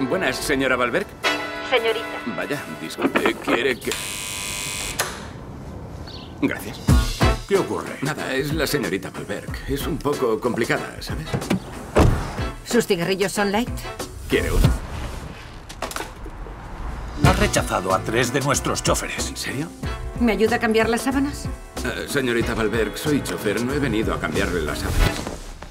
Buenas, señora Valberg. Señorita. Vaya, disculpe, ¿quiere que...? Gracias. ¿Qué ocurre? Nada, es la señorita Valberg. Es un poco complicada, ¿sabes? ¿Sus cigarrillos son light? ¿Quiere uno? Ha rechazado a 3 de nuestros choferes. ¿En serio? ¿Me ayuda a cambiar las sábanas? Señorita Valberg, soy chofer. No he venido a cambiarle las sábanas.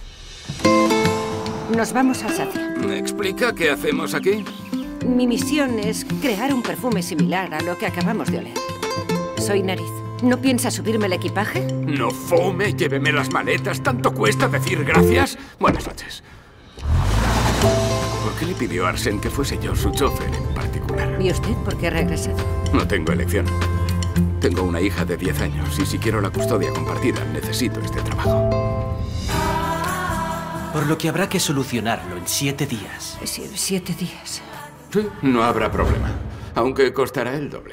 Nos vamos a Sacia. ¿Me explica qué hacemos aquí? Mi misión es crear un perfume similar a lo que acabamos de oler. Soy Nariz. ¿No piensa subirme el equipaje? No fume, lléveme las maletas. ¿Tanto cuesta decir gracias? Buenas noches. ¿Por qué le pidió a Arsène que fuese yo su chofer en particular? ¿Y usted por qué ha regresado? No tengo elección. Tengo una hija de 10 años y si quiero la custodia compartida, necesito este trabajo. Por lo que habrá que solucionarlo en 7 días. 7 días. Sí, no habrá problema. Aunque costará el doble.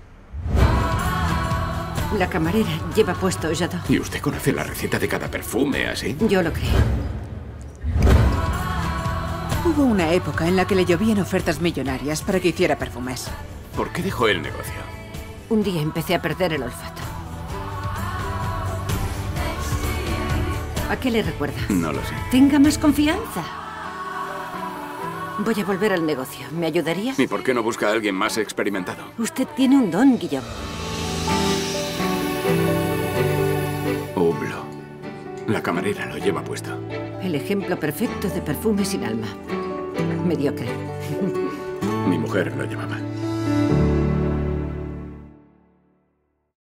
La camarera lleva puesto Jadot. ¿Y usted conoce la receta de cada perfume así? Yo lo creo. Hubo una época en la que le llovían ofertas millonarias para que hiciera perfumes. ¿Por qué dejó el negocio? Un día empecé a perder el olfato. ¿A qué le recuerda? No lo sé. Tenga más confianza. Voy a volver al negocio. ¿Me ayudaría? ¿Y por qué no busca a alguien más experimentado? Usted tiene un don, Guillaume. Hublot. La camarera lo lleva puesto. El ejemplo perfecto de perfume sin alma. Mediocre. Mi mujer lo llevaba.